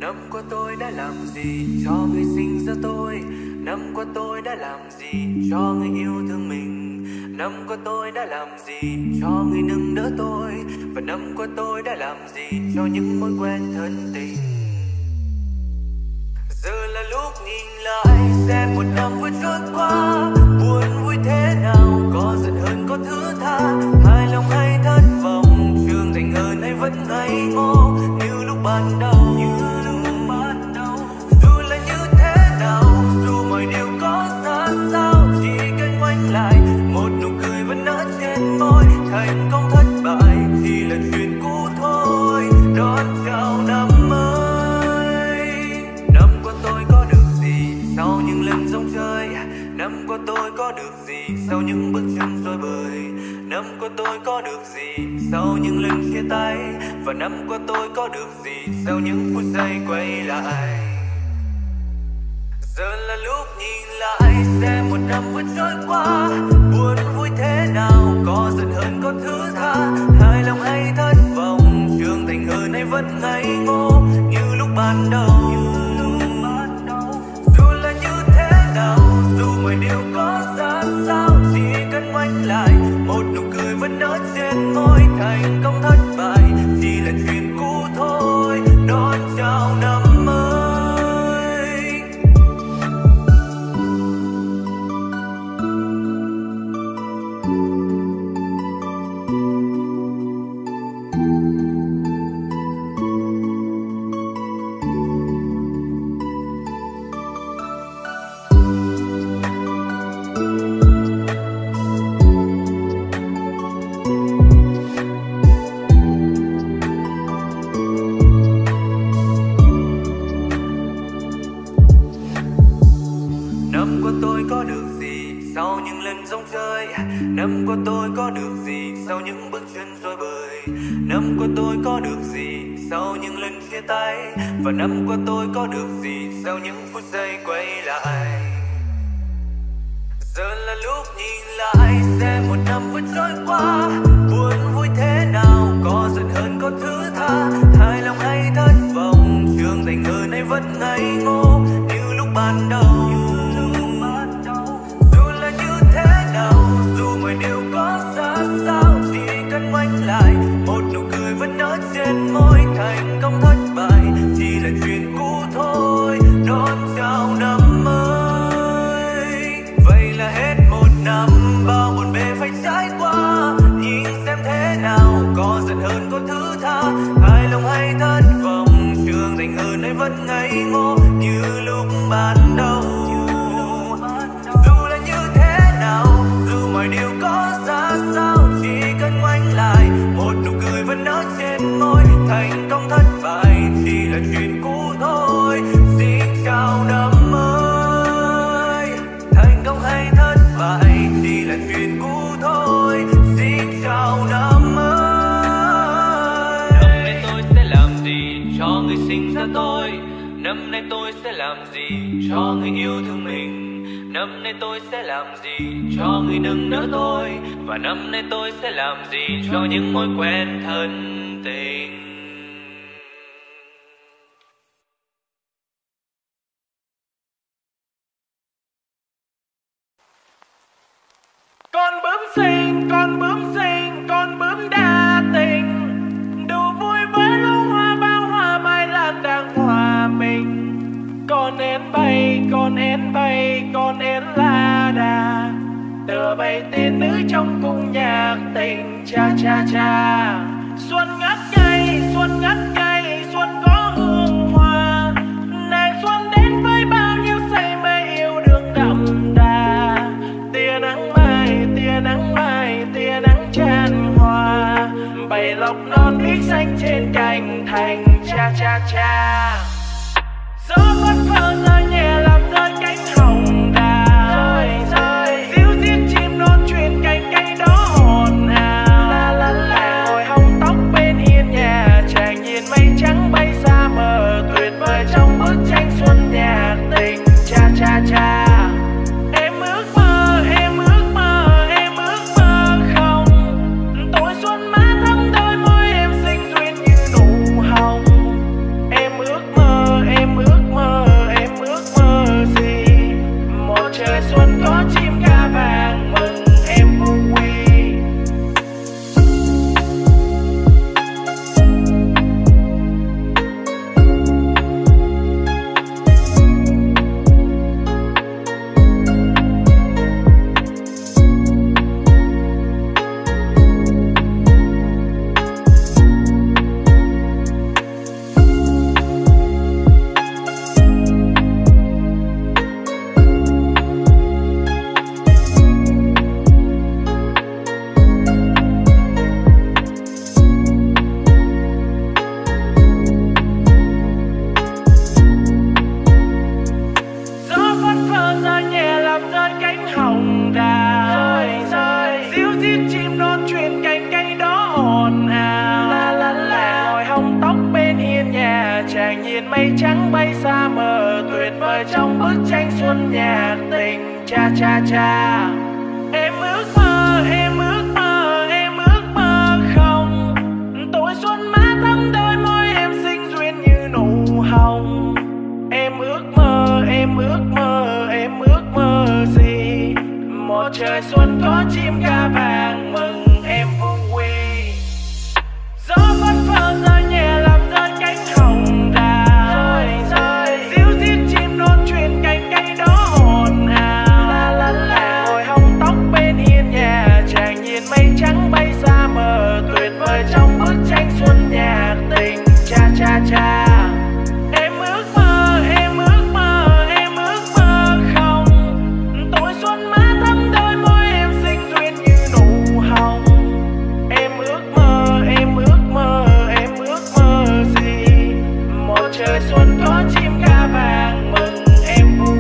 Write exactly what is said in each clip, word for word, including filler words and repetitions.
Năm qua tôi đã làm gì cho người sinh ra tôi? Năm qua tôi đã làm gì cho người yêu thương mình? Năm qua tôi đã làm gì cho người nâng đỡ tôi? Và năm qua tôi đã làm gì cho những mối quen thân tình? Giờ là lúc nhìn lại xem một năm vừa trôi qua, buồn vui thế nào, có giận hơn có thứ tha, hài lòng hay thất vọng, trưởng thành hơn hay vẫn ngây ngô như lúc ban đầu. Dù là như thế nào, dù mọi điều có ra sao, chỉ cần ngoảnh lại một nụ cười vẫn nở trên môi. Thành công thất bại thì là chuyện cũ thôi, đón chào năm mới. Năm qua tôi có được gì sau những lần rong chơi? Năm qua tôi có được gì sau những bước chân rối bời? Năm qua tôi có được gì sau những lần chia tay? Và năm qua tôi có được gì sau những phút giây quay lại? Giờ là lúc nhìn lại xem một năm vừa trôi qua, buồn vui thế nào, có giận hơn có thứ tha, hài lòng hay thất vọng, trưởng thành hơn hay vẫn ngây ngô như lúc ban đầu. Dù là như thế nào, dù mọi điều có ra sao, chỉ cần ngoảnh lại một nụ cười vẫn nở trên môi. Thành công thất bại chỉ là chuyện cũ thôi, đón chào năm mới. Năm qua tôi có được gì sau những lần rong chơi? Năm qua tôi có được gì sau những bước chân rối bời? Năm qua tôi có được gì sau những lần chia tay? Và năm qua tôi có được gì sau những phút giây quay lại? Giờ là lúc nhìn lại xem một năm vừa trôi qua, buồn vui thế nào, có giận hơn có thứ tha, hài lòng hay thất vọng, trưởng thành hơn hay vẫn ngây ngô như lúc ban đầu. Điều có ra sao, chỉ cần ngoảnh lại một nụ cười vẫn nở trên môi. Thành công thất bại chỉ là chuyện cũ thôi, đón chào năm mới. Vậy là hết một năm bao buồn bề phải trải qua, nhìn xem thế nào, có giận hơn có thứ tha, hài lòng hay thất vọng, trưởng thành hơn hay vẫn ngây ngô như lúc ban đầu. Dù là như thế nào, dù mọi điều có ra sao, chỉ cần ngoảnh lại một nụ cười vẫn nở trên môi. Thành công thất bại chỉ là chuyện cũ thôi, xin chào năm mới. Thành công hay thất bại chỉ là chuyện cũ thôi, xin chào năm mới. Năm nay tôi sẽ làm gì cho người sinh ra tôi? Năm nay tôi sẽ làm gì cho người yêu thương mình? Năm nay tôi sẽ làm gì cho người nâng đỡ tôi? Và năm nay tôi sẽ làm gì cho những mối quen thân tình? Con bướm xinh, con bướm xinh, con bướm đa tình, đủ vui với lũ hoa bao hoa mai lan đang hòa mình. Con én bay, con én bay, con én la đà, tựa bay tiên nữ trong cung nhạc tình cha cha cha. Xuân ngất ngây, xuân ngất ngây, xuân có hương hoa, này xuân đến với bao nhiêu say mê yêu đương đậm đà. Tia nắng mai, tia nắng mai, tia nắng tràn hoa, bầy lộc non biếc xanh trên cành thành cha cha cha. Gió phất phơ rơi nhẹ làm rơi cánh hồng đào, ríu rít chim non truyền cành cây đó hồn ào. Ngồi hông tóc bên hiên nhà, chàng nhìn mây trắng bay xa mờ, tuyệt vời trong bức tranh xuân nhạc tình cha cha cha. Em ước mơ, em ước mơ, em ước mơ không, tuổi xuân má thắm đôi môi em xinh duyên như nụ hồng. Em ước mơ, nhà, chàng nhìn mây trắng bay xa mờ, tuyệt vời trong bức tranh xuân nhạc tình. Cha cha cha, em ước mơ, em ước mơ, em ước mơ không. Tuổi xuân má thắm đôi môi em xinh duyên như nụ hồng. Em ước mơ, em ước mơ, em ước mơ gì? Một trời xuân có chim ca vàng mừng em vui. Gió phất phơ rơi nhẹ làm rơi cánh hồng đào, ríu rít chim non truyền cánh cây đó hồn ào. Ngồi hông tóc bên hiên nhà, chàng nhìn mây trắng bay xa mờ, tuyệt vời trong bức tranh xuân nhạc tình. Cha cha cha, em ước mơ, em ước mơ, em ước mơ không. Tuổi xuân má thắm đôi môi em xinh duyên như nụ hồng. Em ước mơ, em ước mơ, em ước mơ gì? Một trời xuân có chim ca vàng mừng em vui.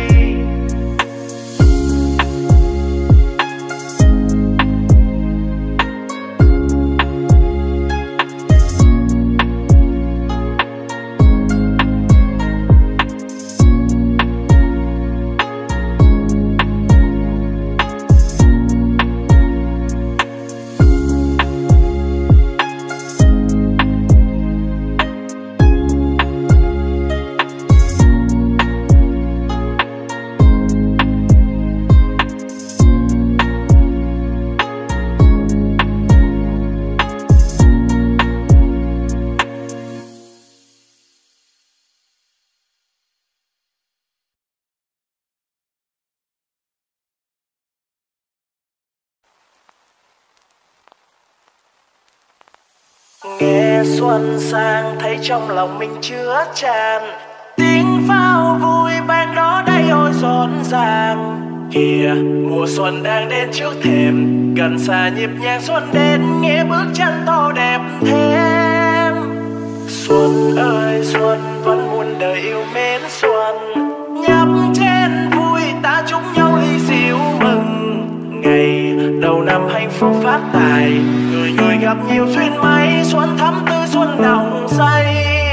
Nghe xuân sang thấy trong lòng mình chứa tràn, tiếng pháo vui ban đó đây ôi rộn ràng. Kìa mùa xuân đang đến trước thềm, gần xa nhịp nhàng xuân đến, nghe bước chân tô đẹp thêm. Xuân ơi xuân vẫn muôn đời yêu mến xuân, nhấp chén vui ta chúc nhau ly rượu mừng. Ngày đầu năm hạnh phúc phát tài, người người gặp nhiều duyên may, xuân thắm tươi xuân nồng say.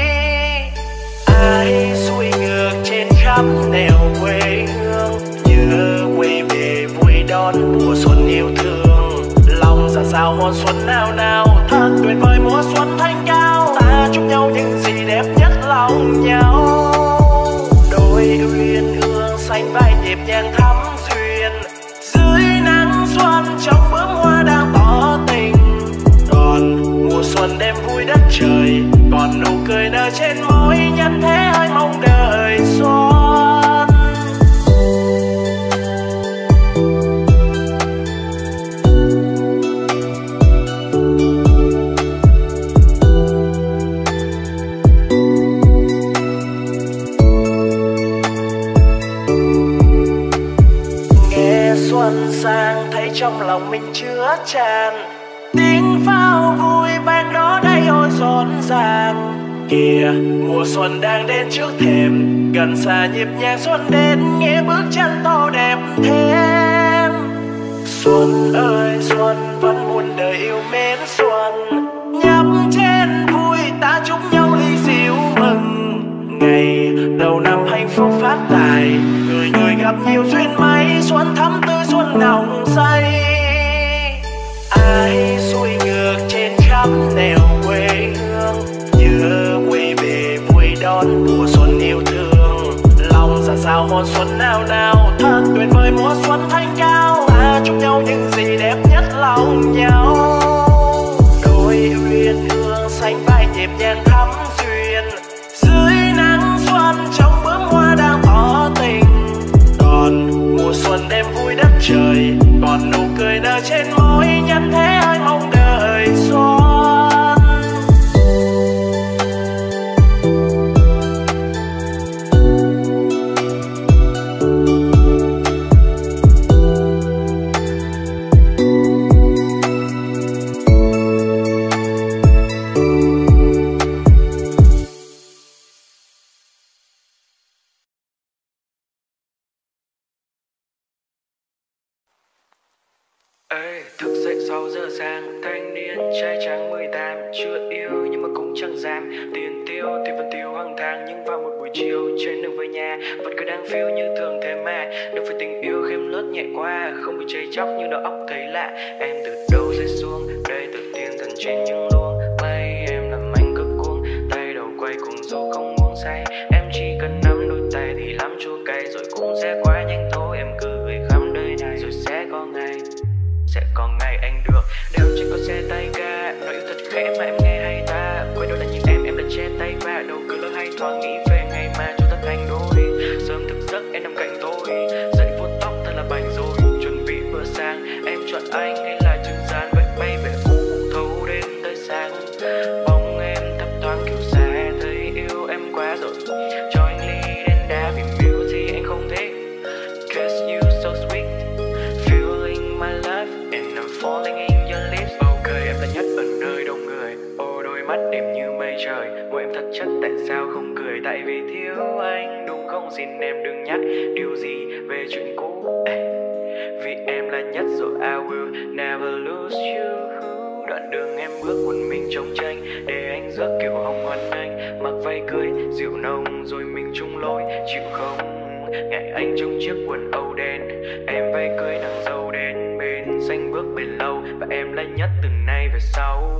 Ai xuôi ngược trên khắp nẻo quê hương, nhớ quay về vui đón mùa xuân yêu thương. Lòng ra sao hồn xuân nào nào, thật tuyệt vời mùa xuân thanh cao. Ta chúc nhau những gì đẹp nhất lòng nhau, đôi uyên ương xanh vai nhịp nhàng thắm duyên. Dưới nắng xuân trong bướm hoa đang tỏ tình, còn mùa xuân đem vui đất trời, còn nụ cười nở trên môi nhân thế ơi mong đời xuân. Nghe xuân sang thấy trong lòng mình chứa tràn, tiếng pháo vui ban đó đây ôi rộn ràng. Kìa mùa xuân đang đến trước thềm, gần xa nhịp nhàng xuân đến, nghe bước chân tô đẹp thêm. Xuân ơi xuân vẫn muôn đời yêu mến xuân, nhấp chén vui ta chúc nhau ly rượu mừng. Ngày đầu năm hạnh phúc phát tài, người người gặp nhiều duyên may, xuân thắm tươi xuân nồng say. Ai xuôi ngược trên khắp nẻo quê hương, nhớ quay về vui đón mùa xuân yêu thương. Lòng ra sao hồn xuân nào nào, thật tuyệt vời mùa xuân thanh cao. Ta chúc nhau những gì đẹp nhất lòng nhau, đôi uyên ương xanh vai nhịp nhàng thắm duyên. Dưới nắng xuân trong bướm hoa đang tỏ tình, còn mùa xuân đem vui đất trời, còn nụ cười nở trên môi nhân thế ơi mong đời xuân. Ê, thức dậy sáu giờ sáng, thanh niên trai trắng mười tám, chưa yêu nhưng mà cũng chẳng dám, tiền tiêu thì vẫn tiêu lang thang, nhưng vào một buổi chiều trên đường về nhà vẫn cứ đang feel như thường thế mà. Đừng phải tình yêu khiêm lướt nhẹ qua, không bị chảy chóc như đầu óc thấy lạ. Em từ đâu rơi xuống đây, từ tiên thần trên những luồng mây. Em làm anh cực cuồng, tay đầu quay cùng dù không buông say. Em chỉ cần nắm đôi tay thì lắm chua cay, rồi cũng sẽ qua nhanh thôi. Em cứ gửi khắp đời này, rồi sẽ có ngày, sẽ có ngày anh được đeo trên con xe tay ga. Nói yêu thật khẽ mà em nghe hay ta, quay đầu lại nhìn em, em đã che tay và đầu cứ lỡ hay thoáng nghĩ về ngày mà chúng ta thành đôi. Sớm thức giấc em nằm cạnh tôi, dậy vuốt tóc thật là bảnh rồi. Chuẩn bị bữa sáng, em chọn anh hay là trừng gian, vậy bay về u thâu đến tới sáng. Bóng em thấp thoáng kiểu xa, thấy yêu em quá rồi. Cho anh ly đến đá vì mưu thì anh không thích. Cause you so sweet, feeling my love and I'm falling in your lips. Ok em là nhất ở nơi đông người, ô đôi mắt em như mây trời. Môi em thật chất tại sao không cười, tại vì thiếu anh đúng không? Xin em đừng nhắc điều gì về chuyện cũ. Ê, vì em là nhất rồi I will never lose you. Đoạn đường em bước một mình trong tranh, để anh rước kiểu hồng hoan anh. Mặc váy cưới dịu nồng rồi mình chung lối, chịu không ngại anh trong chiếc quần âu đen. Em váy cưới nàng dâu đến bên xanh bước bền lâu, và em là nhất từ nay về sau.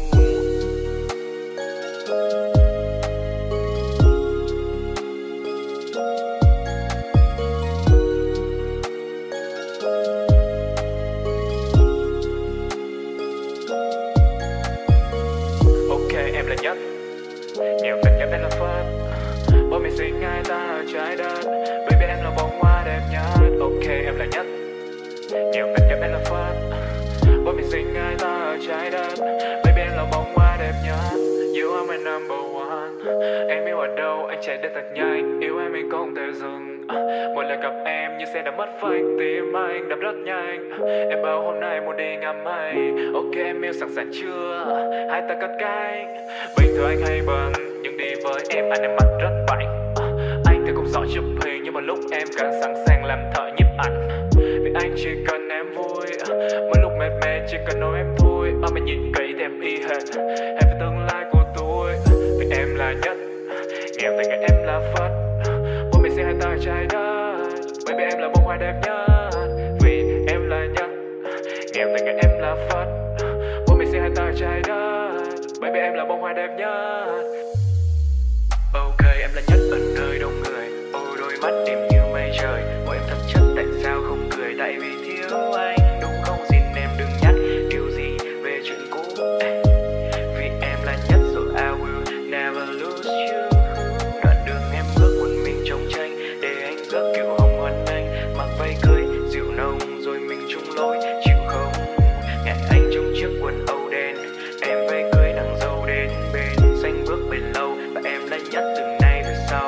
Em là nhất, nhiều tình em là phật. Bọn mình sinh ai ta ở trái đất, baby em là bông hoa đẹp nhất. Ok em là nhất, nhiều tình em là phật. Bọn mình sinh ai ta ở trái đất, baby em là bông hoa đẹp nhất. You are my number one. Em yêu ở đâu anh chạy đến thật nhanh, yêu em mình không thể dừng. Mỗi lần gặp em như xe đã mất phanh, tim anh đập rất nhanh. Em bảo hôm nay muốn đi ngắm mây. Ok em yêu sẵn sàng chưa, hai ta cất cánh. Bình thường anh hay bận, nhưng đi với em anh em mặt rất bảnh. Anh thì cũng giỏi chụp hình, nhưng mà lúc em càng sẵn sàng làm thợ nhiếp ảnh. Vì anh chỉ cần em vui, mỗi lúc mệt mệt chỉ cần nói em thôi. Mà mình nhìn kỹ thì em y hệt em về tương lai của tôi. Vì em là nhất, nghèo tình em là Phật. Bố mình sẽ hai ta trái đất, baby em là bông hoa đẹp nhất. Vì em là nhất, nghèo tình em là Phật. Bố mình sẽ hai ta trái đất, baby em là bông hoa đẹp nhất. Ok em là nhất ở nơi đông người, ô đôi mắt em như mây trời. Môi em thật chất tại sao không cười, tại vì thiếu anh đúng không? Xin em đừng nhắc điều gì về chuyện cũ. Ê, vì em là nhất rồi I will never lose you. Đoạn đường em bước một mình trong tranh, để anh rước kiểu hồng hoan anh. Mặc váy cưới dịu nồng rồi mình chung lối, chịu không ngại anh trong chiếc quần âu đen. Em váy cưới nàng dâu đến bên xanh bước bền lâu, và em là nhất từ nay về sau.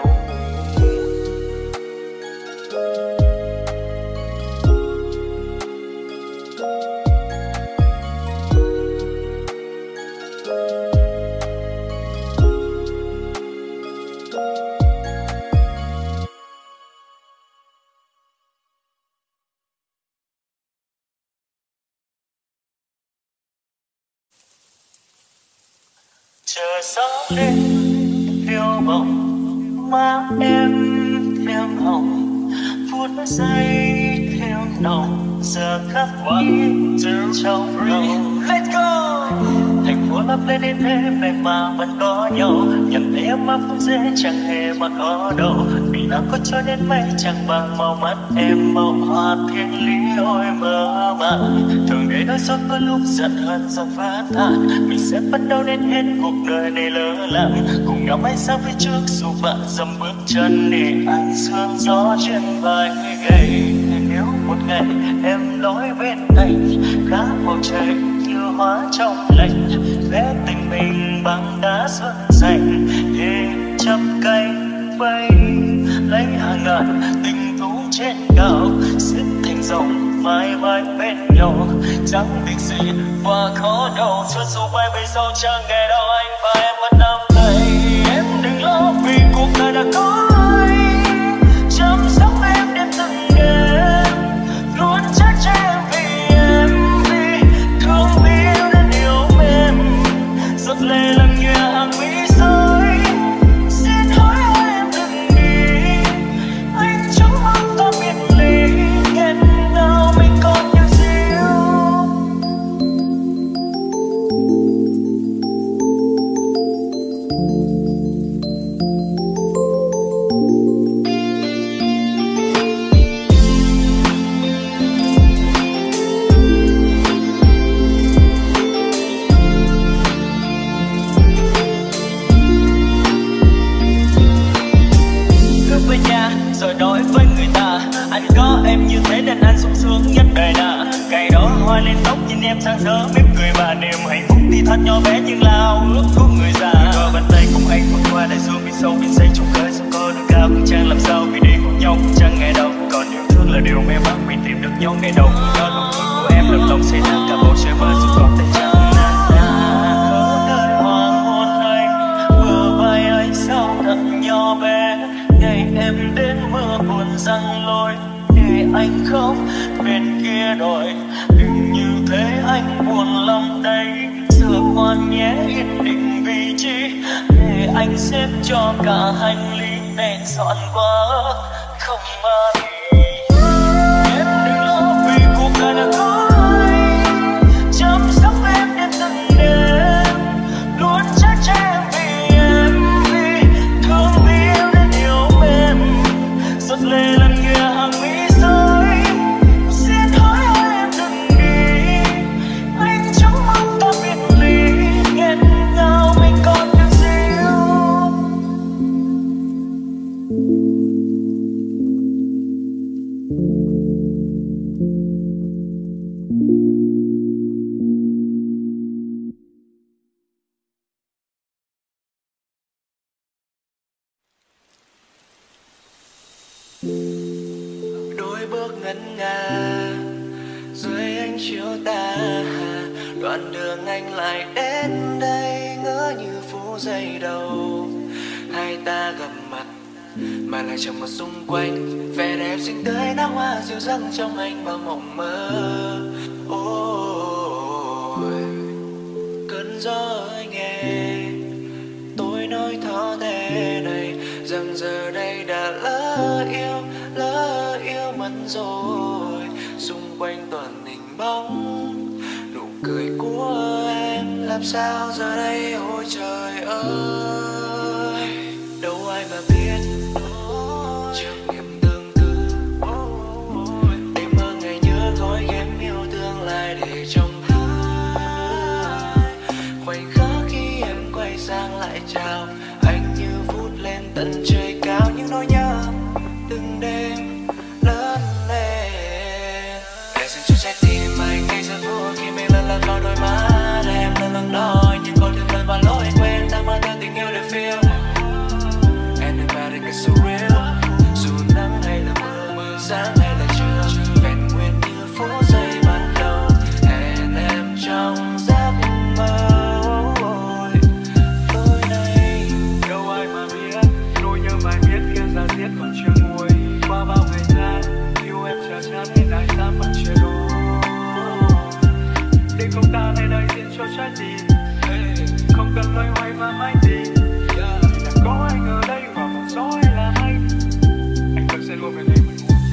Chờ gió đêm phiêu bồng, má em thêm hồng, phút giây thêm nồng, giờ khắc ghi trong lòng. Let's go. Thành phố lấp lên đến thế vậy mà vẫn có nhau, nhận thấy em ấm phút giây chẳng hề mà có đâu. Vì nào có cho đến mấy chẳng bằng màu mắt em, màu hoa thiên lý ôi mơ màng. Thường để đôi giọt có lúc giận hờn dòng phát than, mình sẽ phấn đấu đến hết cuộc đời này lỡ lặng. Cùng nhau mãi sang phía trước dù vạn dặm bước chân, để anh sương gió trên vai người gầy. Nếu một ngày em nói bên anh, cả bầu trời như hóa trong lạnh, vẽ tình mình bằng đá xuân xanh, để chắp cánh bay lấy hàng ngàn tình thú trên cao, xếp thành dòng mãi mãi bên nhau. Chẳng việc gì và khó đâu, cho dù bay bay sâu chẳng ngày đâu, anh và em vẫn nắm tay. Em đừng lo vì cuộc đời đã có anh, chăm sóc em đến từng đêm, luôn chắc cho em vì em, vì thương yêu đến yêu mềm, giọt lệ làm nhòa hàng mi rơi. Xin hãy sâu biển xanh trong khơi sông có được cao cũng chẳng làm sao vì đi cùng nhau cũng chẳng ngày đâu còn yêu thương là điều may mắn vì tìm được nhau ngày đầu cùng nhau nụ cười của em làm lòng say nắng cả bầu trời mơ dù còn tay trắng nhỏ bé ngày em đến mưa buồn răng lối để anh khóc bên kia đồi đừng như thế anh buồn lắm đây giờ khoan nhé yên định vị trí để anh xếp cho cả hành lý nên dọn qua không mà đi em đừng lo vì cuộc đời là thôi chăm sóc em đến từng đêm luôn chắc cho em vì em lệ lần kia hàng mỹ rơi xin hỡi ơi em đừng đi anh chẳng mong ta biệt ly nghẹn ngào mình còn được riêng đôi bước ngân nga dưới ánh chiếu tà đoạn đường anh lại đến đây ngỡ như phút giây đầu hai ta gặp mặt mà lại chẳng một xung quanh vẻ đẹp xinh tươi nắng hoa dịu dàng trong anh bao mộng mơ ôi cơn gió ơi nghe tôi nói thỏ thế này rằng giờ đây đã lỡ yêu lỡ yêu mất rồi xung quanh toàn hình bóng nụ cười của em làm sao giờ đây ôi trời ơi đâu ai mà biết trước niềm tương tư đêm mơ ngày nhớ gói ghém yêu thương lại để trong khoảnh khắc khi em quay sang lại chào anh như vút lên tận trời cao những nỗi nhớ từng đêm lớn lên để dành cho trái tim anh ngay giờ phút khi mình lần lần vào đôi mắt em lần lần đòi những câu thương lần và lối quên ta mang theo tình yêu để feel anybody gets so real dù nắng hay là mưa mưa sáng hay là trưa vẹn nguyên như phút giây ban đầu hẹn em trong giấc mơ tối nay đâu ai mà biết nỗi nhớ mãi biết khi ra diết còn chưa nguôi qua bao ngày tháng yêu em chờ chán nên ai dám vẫn chưa đủ để không ta nay đại diện cho trái tim không cần loay hoay và mãi tìm là có anh ở đây và một gió hay là mây anh vẫn sẽ luôn bên em.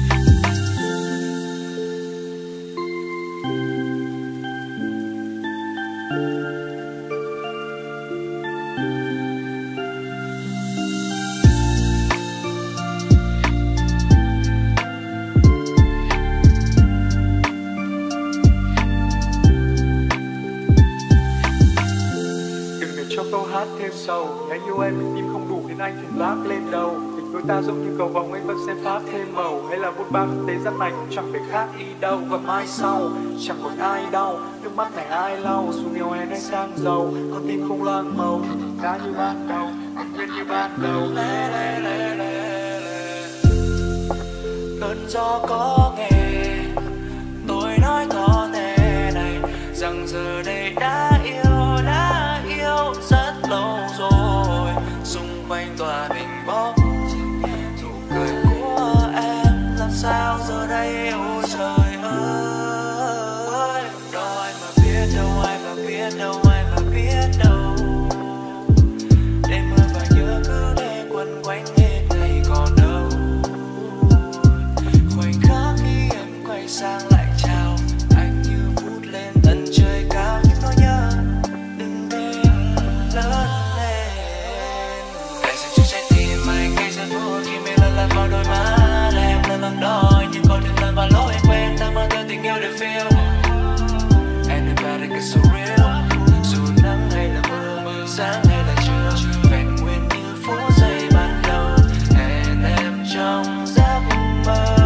Câu hát thêm sầu anh yêu em mình tim không đủ nên anh thèm vác lên đầu tình đôi ta giống như cầu vồng anh vẫn xem phát thêm màu hay là bút ba thực tế rất này cũng chẳng thể khác đi đâu và mai sau chẳng còn ai đau nước mắt này ai lau dù nghèo hèn hay sang giàu con tim không loang màu đã như ban đầu nguyên như ban đầu lê lê lê lê lê cơn gió có nghe tôi nói có thế này rằng giờ đây đã yêu đã yêu rất lâu rồi xung quanh tòa bình bóng nụ cười của em làm sao giờ đây ôi trời ơi đâu ai mà biết đâu ai mà biết đâu ai mà biết đâu đêm mưa và nhớ cứ để quấn quanh hết ngày còn đâu khoảnh khắc khi em quay sang lại chào anh như vút lên tận trời cao những nỗi nhớ từng đêm lớn lên để dành cho trái tim anh ngay giờ phút khi mình lần lần vào đôi mắt em lần lần đòi những câu thương lần và lối quên ta mang theo tình yêu để feel anybody gets so real dù nắng hay là mưa mưa sáng hay là trưa vẹn nguyên như phút giây ban đầu hẹn em trong giấc mơ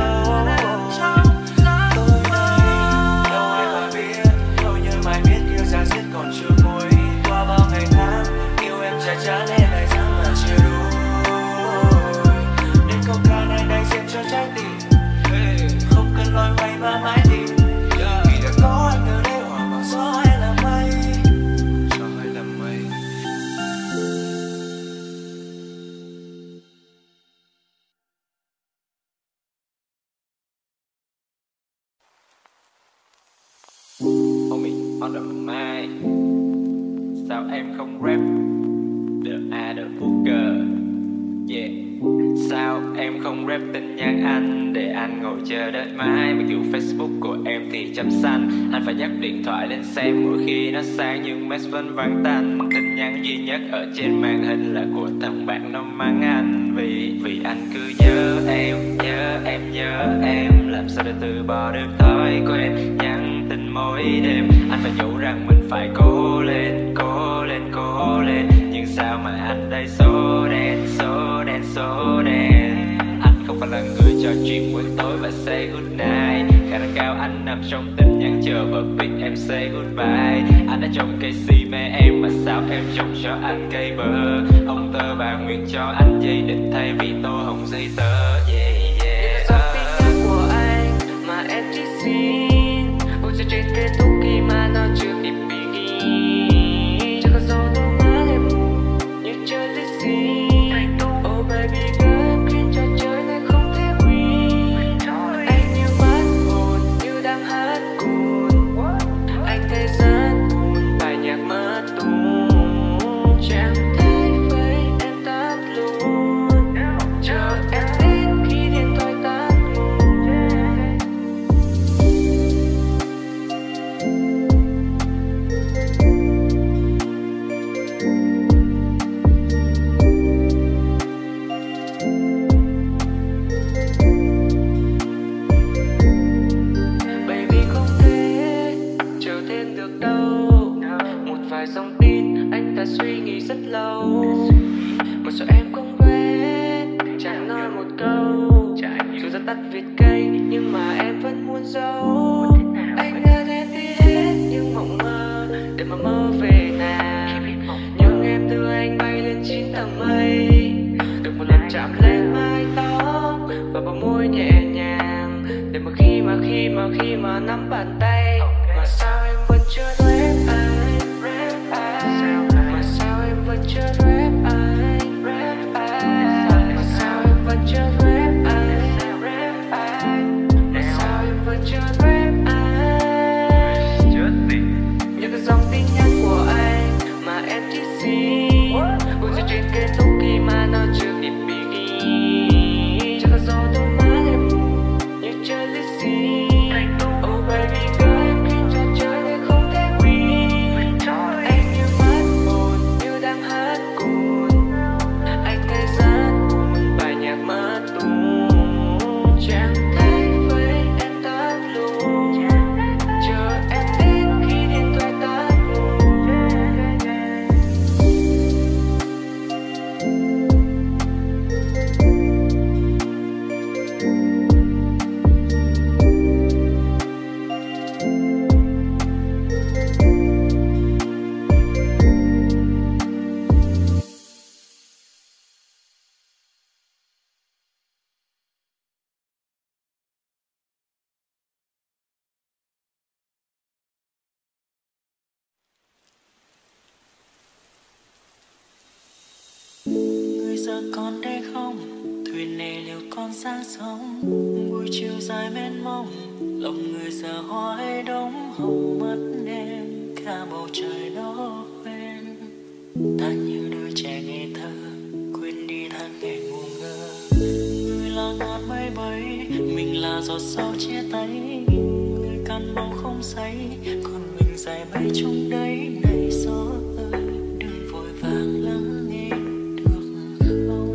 tối nay đâu ai mà biết nỗi nhớ mãi biết yêu ra giết còn chưa nguôi qua bao ngày tháng yêu em chả chán nên lại dám mà chưa đủ on the mic. Sao em không rap The A The Booker? Yeah. Sao em không rap tin nhắn anh để anh ngồi chờ đợi mãi? Mặc dù Facebook của em thì chấm xanh, anh phải nhấc điện thoại lên xem mỗi khi nó sáng nhưng message vẫn vắng tanh. Tin nhắn duy nhất ở trên màn hình là của thằng bạn nó mắng anh vì vì anh cứ nhớ em, nhớ em, nhớ em. Làm sao để từ bỏ được thói quen nhắn tin mỗi đêm? Anh phải nhủ rằng mình phải cố lên, cố lên, cố lên. Nhưng sao mà anh đây số đen, số đen, số đen. Anh không phải là người trò chuyện buổi tối và say good night. Khả năng cao anh nằm trong tin nhắn chờ vào beat em say goodbye. Anh đã trồng cây si mê em mà sao em trồng cho anh cây bơ? Ông tơ bà nguyện cho anh dây định thay vì tô hồng giấy tờ. Yeah, yeah. Dòng tin nhắn của anh mà em chỉ xin ôi cho trên kết thúc khi mà nó chưa kịp begin. Chẳng có gió đâu má em như chơi lý xì. Oh baby girl, em khiến trò chơi này không thể win. Anh như mất hồn, như đang hát cồn. Anh thấy rất buồn, bài nhạc mất tune. Chẳng thấy với em tắt luôn. Chờ em đến khi điện thoại tắt nguồn. Baby không thể chờ thêm được đâu. Một vài dòng tin anh đã suy nghĩ rất lâu. Một số em không quen, chẳng nói một câu. Dù rất tắt viết cây nhưng mà em vẫn muốn giấu. Anh đã đem đi hết những mộng mơ để mà mơ về nàng. Nhưng em đưa anh bay lên chín tầng mây. Được một lần chạm lên mái tóc và bờ môi nhẹ nhàng. Để mà khi mà khi mà khi mà nắm bàn tay. Mà sao em vẫn chưa rap anh, rap anh. Mà sao em vẫn chưa rap anh, rap anh. Mà sao em vẫn chưa rap anh, rap anh. Mà sao em vẫn chưa rap anh. Những cái dòng tin nhắn của anh mà em chỉ xin ôi cho trên kết thúc khi mà nó chưa kịp begin. Chẳng có gió đâu má em như chơi lý xì. Oh baby girl, em khiến trò chơi này không thể win. Anh như mất hồn, như đang hát cồn. Anh thấy rất buồn, bài nhạc mất tune. Chẳng thấy với em tắt luôn. Chờ em đến khi điện thoại tắt nguồn. Người giờ còn đây không? Thuyền này liệu còn sang sông? Buổi chiều dài mênh mông, lòng người giờ hoài đông hồng mất em. Cả bầu trời đó quên ta như đôi trẻ ngây thơ, quên đi tháng ngày ngu ngơ. Người là ngàn mây bay, mình là giọt sâu chia tay. Người căn bóng không say, còn mình dài bay chung đấy. Này gió ơi, đừng vội vàng lắng nghe được không?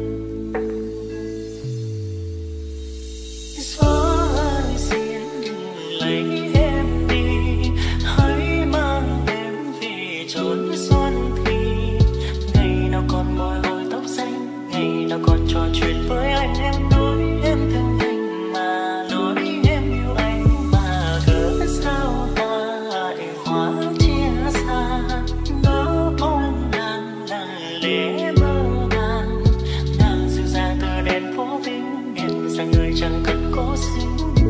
Gió ơi xin đừng lấy em đi, hãy mang em về chốn xuân thì. Ngày nào còn bồi hồi tóc xanh, ngày nào còn trò chuyện với anh. Em nói em thương anh mà nói em yêu anh mà cớ sao ta lại hóa chia xa. Ngỡ bóng nàng lặng lẽ mơ màng, nàng dịu dàng từ đèn phố Vinh, em rằng người chẳng cần cố xin.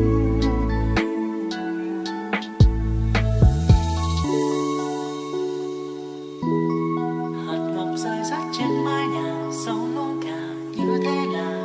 Hạt ngọc rơi rác trên mái nhà, sâu nuông cả như thế là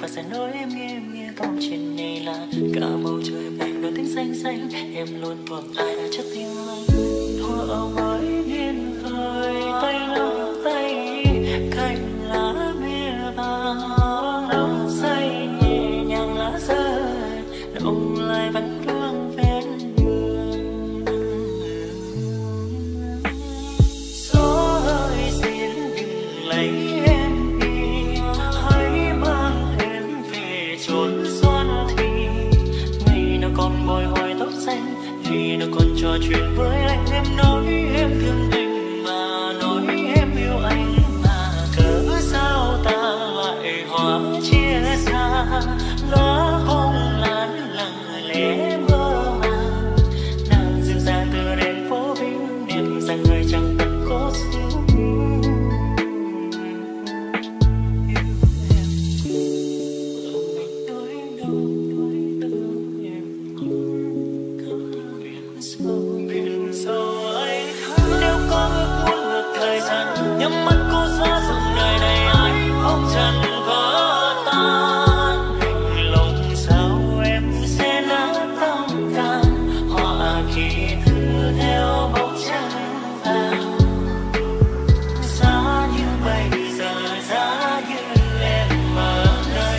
và sẽ nói em nghe em nghe câu chuyện này là cả bầu trời vàng đôi tiếng xanh xanh em luôn thuộc ai đã chất tim anh hoa mới nghiêng khơi tay nắm tay cành lá bia vàng nắm say nhẹ nhàng lá rơi động lại vẫn vương ven đường gió ơi xin đừng lấy em đi hãy mang em về chốn xuân thì ngày nào còn bồi hồi tóc xanh khi nào còn trò chuyện với anh em nói em thương anh mà nói em yêu anh mà cớ sao ta lại hóa chia xa lá hồng lan lặng lẽ mơ màng nàng dịu dàng từ đèn phố vĩnh niệm rằng người chẳng cần khó xíu nhắm mắt cô xóa dòng đời này ai không trần vỡ tan hình lòng sao em sẽ nát tâm can họa khi thư theo bóng trắng vàng giá như bây giờ giá như em ở đây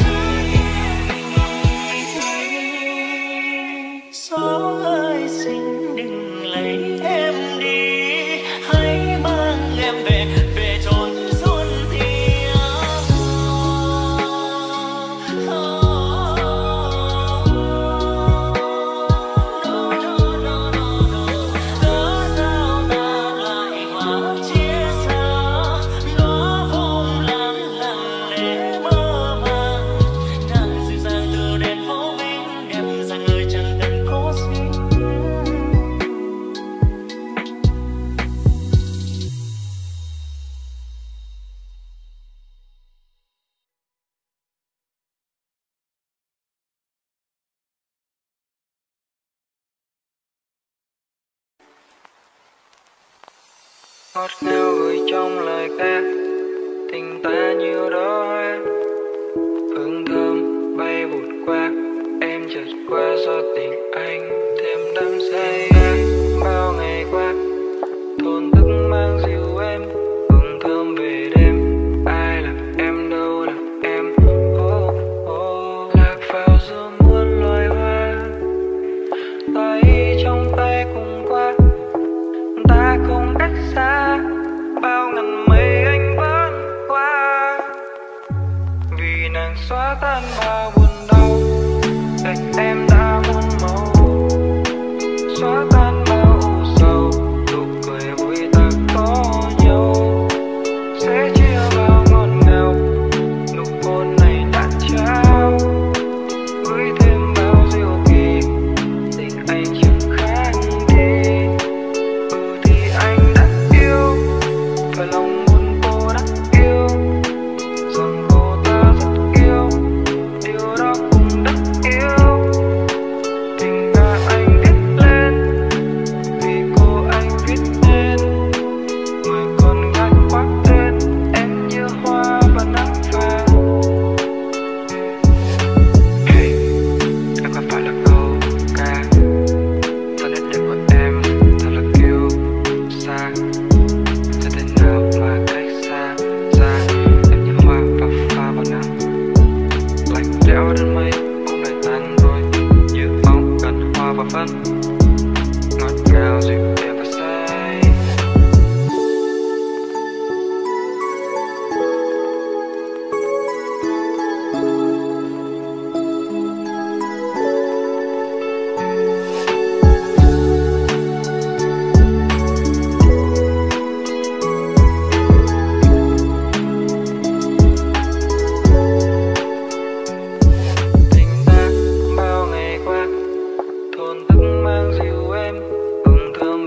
gió ơi xin đừng lấy em đi hãy mang em về về chốn xuân thì cớ sao ta lại hóa chia xa nó hôn lan lặng lẽ mơ màng nàng dịu dàng từ đèn phố vĩnh em rằng người chẳng cần cố xin ngọt ngào gửi trong lời ca tình ta như đó hoa hương thơm bay vụt qua em chợt qua do tình anh thêm đắm say bao ngày qua thổn thức mang dịu em hương thơm về đêm ai là em đâu là em oh, oh. Lạc vào giữa muôn loài hoa tay trong tay cùng qua ta không cách xa bao ngàn mây anh vẫn qua vì nàng xóa tan bao buồn đau cạnh em đã muôn màu xóa tan bao u sầu nụ cười vui ta có nhau sẽ chia bao ngọt ngào nụ hôn này đã trao gửi thêm bao diệu kỳ tình anh chẳng khác đi và lòng muốn cô đã yêu rằng cô ta rất yêu điều đó cũng rất yêu tình ca anh viết lên vì cô anh viết nên người con gái khoác tên em như hoa và nắng vàng. Hey, em không phải là câu ca ta đến được của em thật là kiêu xa mà cách xa xa em như hoa và pha vào nắng lạnh lẽo đến mây cũng lại tan rồi như bóng cần hoa và phân ngọt ngào dịu đẹp và say. Thổn thức mang dịu em hương thơm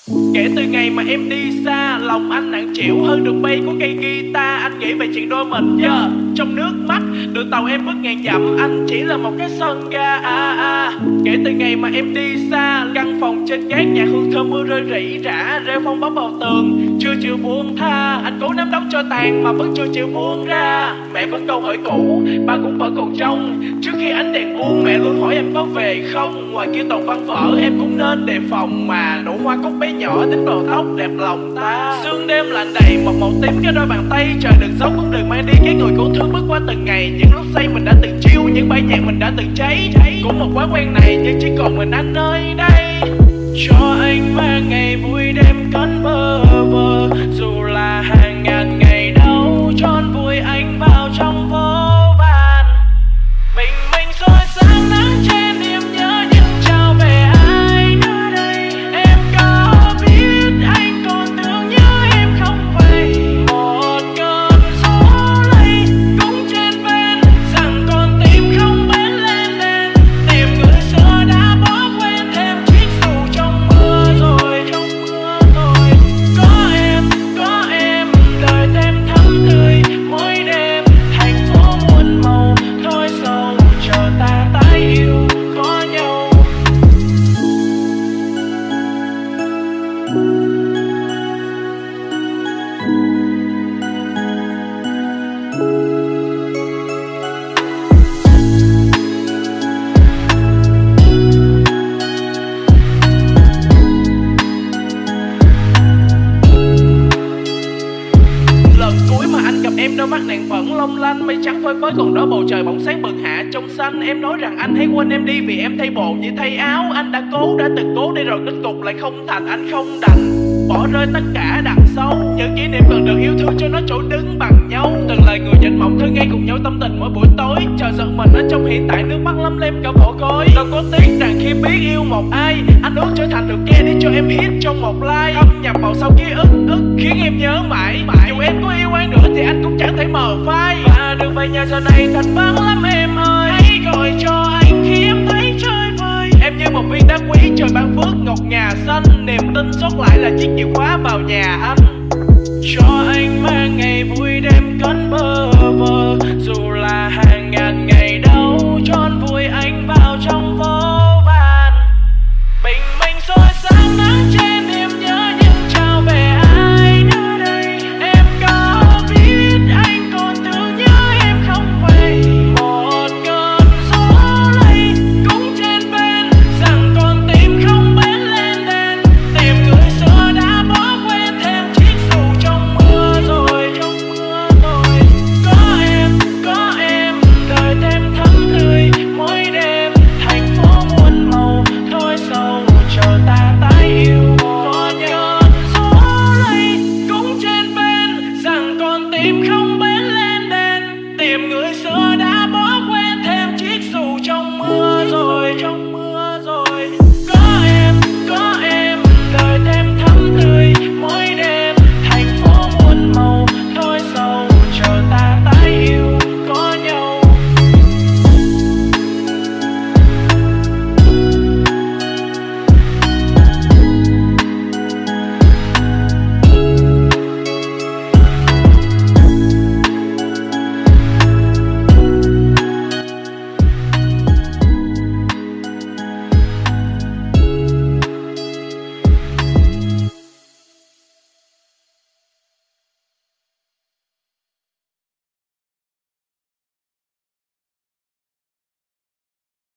Kể từ ngày mà em đi xa, lòng anh nặng chịu hơn đường bay của cây guitar. Anh nghĩ về chuyện đôi mình giờ yeah. Trong nước mắt, đường tàu em bước ngàn dặm, anh chỉ là một cái sân ga. à, à. Kể từ ngày mà em đi xa, căn phòng trên gác nhà hương thơm mưa rơi rỉ rả, rêu phong bóng vào tường, chưa chịu buông tha. Anh cố nắm đóng cho tàn mà vẫn chưa chịu buông ra. Mẹ vẫn câu hỏi cũ, ba cũng vẫn còn trông. Trước khi ánh đèn buông, mẹ luôn hỏi em có về không. Ngoài kia toàn văn vở, em cũng nên đề phòng. Mà nụ hoa cúc bé nhỏ tính bầu tóc đẹp lòng ta. Sương đêm lạnh đầy một màu tím cho đôi bàn tay. Trời đừng xấu cũng đừng mang đi cái người cố thương bước qua từng ngày. Những lúc say mình đã từng chiêu, những bài nhạc mình đã từng cháy. Của một quán quen này nhưng chỉ còn mình anh nơi đây. Cho anh mang ngày vui đêm cơn bơ vơ, dù là hàng ngàn ngày đau tròn vui anh vào trong vô vàn. Mình mình soi sáng nắng trên niềm nhớ nhưng trao về ai nữa đây. Em có biết anh còn tưởng nhớ em không vậy. Một cơn gió lay cũng trên ven rằng con tim không bén lên lên. Tìm người xưa đã bỏ quên thêm chiếc dù trong mưa rồi, trong mưa rồi. Có em, có em, đời thêm thắm tươi mỗi đêm. Thành phố muôn màu thôi sầu, chờ ta tái yêu có nhau. Lần cuối mà anh gặp em, đôi mắt nàng vẫn long lanh. Mây trắng phơi phới còn đó bầu trời bỗng sáng bừng hạ trong xanh. Em nói rằng anh hãy quên em đi vì em thay bộ như thay áo. Anh đã cố, đã từng cố đi rồi kết cục lại không thành. Anh không đành bỏ rơi tất cả đằng sau. Những kỷ niệm cần được yêu thương cho nó chỗ đứng bằng nhau. Từng lời người dành mộng thơ ngây cùng nhau tâm tình mỗi buổi tối. Chờ giận mình ở trong hiện tại, nước mắt lấm lem cả mồ côi. Đâu có tiếc rằng khi biết yêu một ai, anh ước trở thành được nghe để cho em hit trong một like. Thâm nhập vào sau ký ức ức khiến em nhớ mãi mãi. Dù em có yêu ai nữa thì anh cũng chẳng thể mờ phai. Và đường về nhà giờ này thành vắng lắm em ơi. Hãy gọi cho anh khi em thấy chơi vơi. Em như một viên đá quý trời ban phước ngọc ngà xanh. Niềm tin sót lại là chiếc chìa khóa vào nhà anh.